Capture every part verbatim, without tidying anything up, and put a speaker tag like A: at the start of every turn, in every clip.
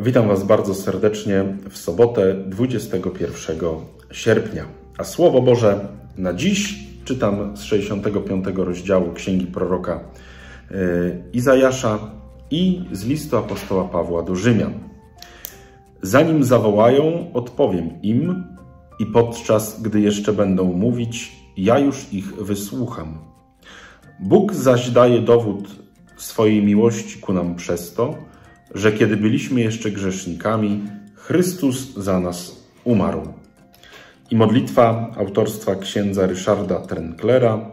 A: Witam Was bardzo serdecznie w sobotę dwudziestego pierwszego sierpnia. A Słowo Boże na dziś czytam z sześćdziesiątego piątego rozdziału Księgi Proroka Izajasza i z listu apostoła Pawła do Rzymian. Zanim zawołają, odpowiem im i podczas gdy jeszcze będą mówić, ja już ich wysłucham. Bóg zaś daje dowód swojej miłości ku nam przez to, że kiedy byliśmy jeszcze grzesznikami, Chrystus za nas umarł. I modlitwa autorstwa księdza Ryszarda Trenklera.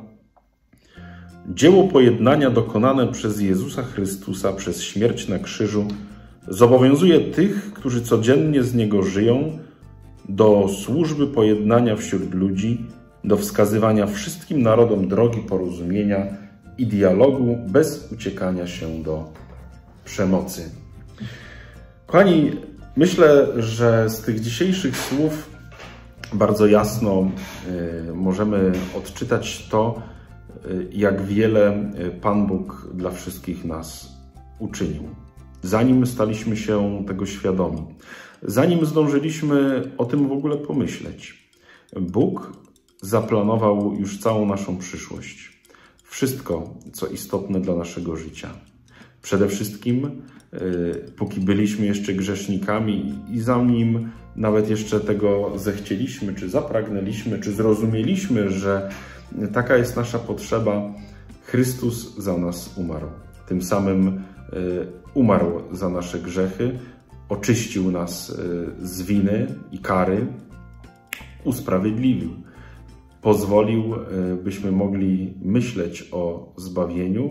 A: Dzieło pojednania dokonane przez Jezusa Chrystusa przez śmierć na krzyżu zobowiązuje tych, którzy codziennie z Niego żyją, do służby pojednania wśród ludzi, do wskazywania wszystkim narodom drogi porozumienia i dialogu bez uciekania się do przemocy. Kochani, myślę, że z tych dzisiejszych słów bardzo jasno y, możemy odczytać to, y, jak wiele Pan Bóg dla wszystkich nas uczynił. Zanim staliśmy się tego świadomi, zanim zdążyliśmy o tym w ogóle pomyśleć, Bóg zaplanował już całą naszą przyszłość. Wszystko, co istotne dla naszego życia. Przede wszystkim, póki byliśmy jeszcze grzesznikami i zanim nawet jeszcze tego zechcieliśmy, czy zapragnęliśmy, czy zrozumieliśmy, że taka jest nasza potrzeba, Chrystus za nas umarł. Tym samym umarł za nasze grzechy, oczyścił nas z winy i kary, usprawiedliwił. Pozwolił, byśmy mogli myśleć o zbawieniu,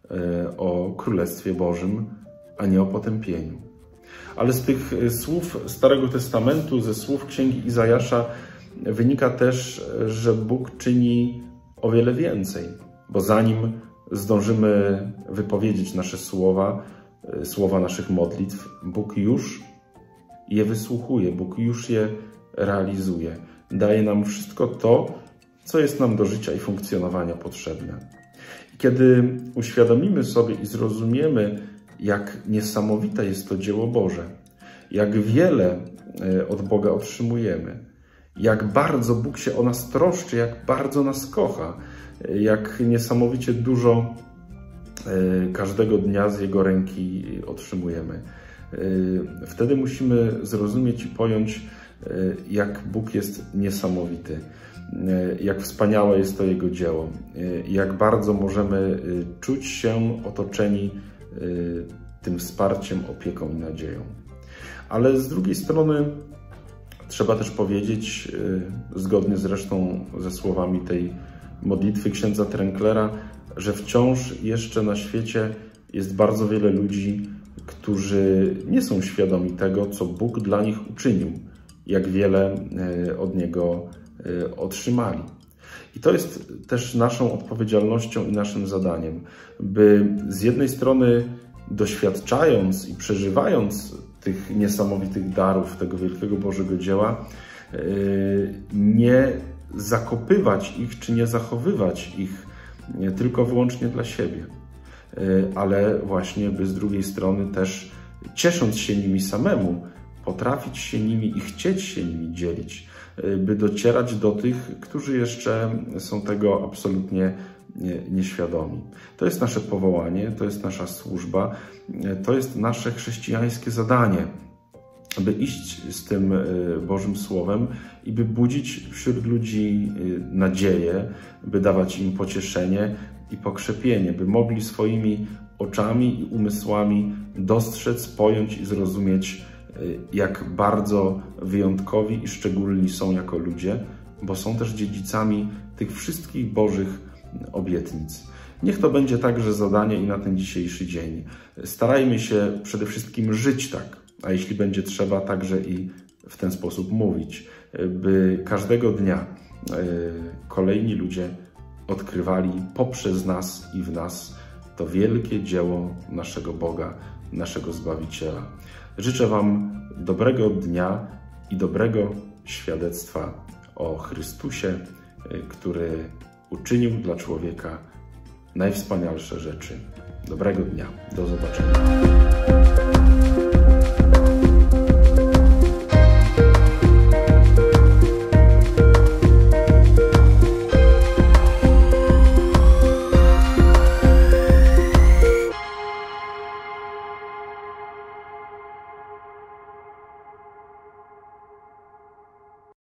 A: o Królestwie Bożym, a nie o potępieniu. Ale z tych słów Starego Testamentu, ze słów Księgi Izajasza wynika też, że Bóg czyni o wiele więcej, bo zanim zdążymy wypowiedzieć nasze słowa, słowa naszych modlitw, Bóg już je wysłuchuje, Bóg już je realizuje. Daje nam wszystko to, co jest nam do życia i funkcjonowania potrzebne. I kiedy uświadomimy sobie i zrozumiemy, jak niesamowite jest to dzieło Boże, jak wiele od Boga otrzymujemy, jak bardzo Bóg się o nas troszczy, jak bardzo nas kocha, jak niesamowicie dużo każdego dnia z Jego ręki otrzymujemy. Wtedy musimy zrozumieć i pojąć, jak Bóg jest niesamowity, jak wspaniałe jest to Jego dzieło, jak bardzo możemy czuć się otoczeni tym wsparciem, opieką i nadzieją. Ale z drugiej strony trzeba też powiedzieć, zgodnie zresztą ze słowami tej modlitwy księdza Trenklera, że wciąż jeszcze na świecie jest bardzo wiele ludzi, którzy nie są świadomi tego, co Bóg dla nich uczynił, jak wiele od Niego otrzymali. I to jest też naszą odpowiedzialnością i naszym zadaniem, by z jednej strony doświadczając i przeżywając tych niesamowitych darów, tego wielkiego Bożego dzieła, nie zakopywać ich, czy nie zachowywać ich tylko wyłącznie dla siebie, ale właśnie by z drugiej strony też, ciesząc się nimi samemu, potrafić się nimi i chcieć się nimi dzielić, by docierać do tych, którzy jeszcze są tego absolutnie nieświadomi. To jest nasze powołanie, to jest nasza służba, to jest nasze chrześcijańskie zadanie, by iść z tym Bożym Słowem i by budzić wśród ludzi nadzieję, by dawać im pocieszenie i pokrzepienie, by mogli swoimi oczami i umysłami dostrzec, pojąć i zrozumieć, jak bardzo wyjątkowi i szczególni są jako ludzie, bo są też dziedzicami tych wszystkich Bożych obietnic. Niech to będzie także zadanie i na ten dzisiejszy dzień. Starajmy się przede wszystkim żyć tak, a jeśli będzie trzeba, także i w ten sposób mówić, by każdego dnia kolejni ludzie odkrywali poprzez nas i w nas to wielkie dzieło naszego Boga, naszego Zbawiciela. Życzę Wam dobrego dnia i dobrego świadectwa o Chrystusie, który uczynił dla człowieka najwspanialsze rzeczy. Dobrego dnia. Do zobaczenia.